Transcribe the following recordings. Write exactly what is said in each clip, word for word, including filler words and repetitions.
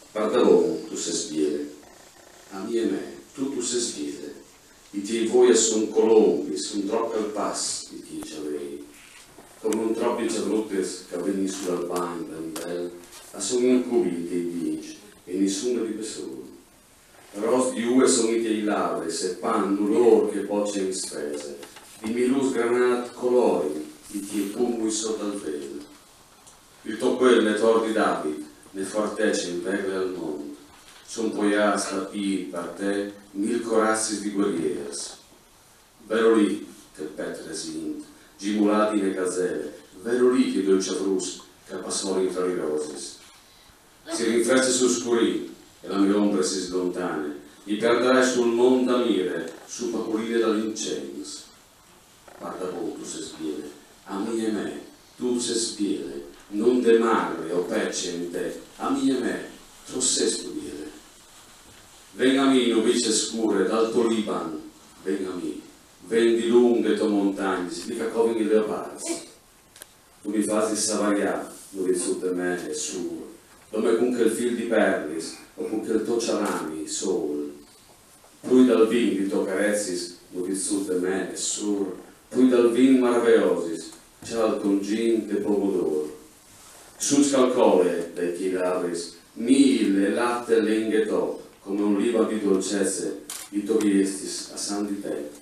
Pardavon, tu se sbiele, a mia me, tu tu se sbiele, i tiei voi son colombi, son troppo al pass, i tiei c'avei, come non troppi cerruttes che veni sull'al bagno, ben bel, a son incubi i tiei vinci, e nessuno di persone. Ros di ue son i tiei laure, se panno loro che poi c'è in spese, di milus granat colori, i tiei pungui sotto al velo. Il tuo quelle tor di David, ne fortece in pegle al mondo, son poià stapì per te mil corazzi di guerrieras. Vero lì che petre sint, gimulati ne caselle, vero lì che dolce frus che passò tra i rosis. Si rinfresce su scurì e la mia ombra si slontane, mi perderai sul monte a mire, su papuline dall'incenso. Guarda voi tu se spiele, a me e me, tu se spiele, non de magre o pecce in te, a me e me, tu se studiere. Venga mi, novice scure, dal tuo Liban, venga mi, vendi lunghe to montagne, si dica come i leopardi. Tu mi fasi savarià, dove su te me e su, dove con che il fil di perlis, o con che il to cialami, sol. Poi dal vin di to carezzis, dove su te me e sur, poi dal vin maraveosis, c'è il congin de pomodoro. Sul scalcole dai chilaris, mille latte lenghetò, come un liba di dolcezze, di togliestis a san di te.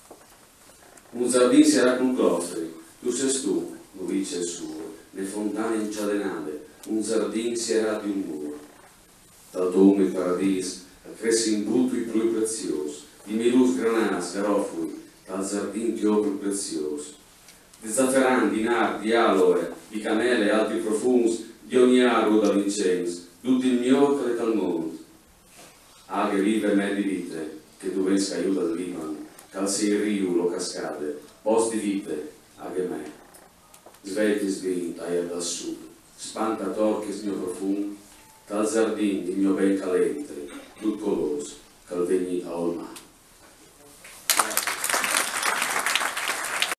Un giardin si era con clostri, tu sei tu, novice suo, le fontane inciadenate, un giardin si era di un muro. Dal domo il paradis, cressi in brutto i più preziosi, di milus granas, garofui, dal giardin di opro prezioso. Di zafferan, di nar, di aloe, di canele e altri profumi, di ogni ago dall'incenso, tutti il mio che dal mondo. Aghe vive me di vite, che tu vensi aiuta dal Liban, calzi il rio, lo cascade, post di vite, aghe me. Svegli svin, taia dal sud, spanta torche il mio profumo, dal giardin il mio ben calente, tutto coloso.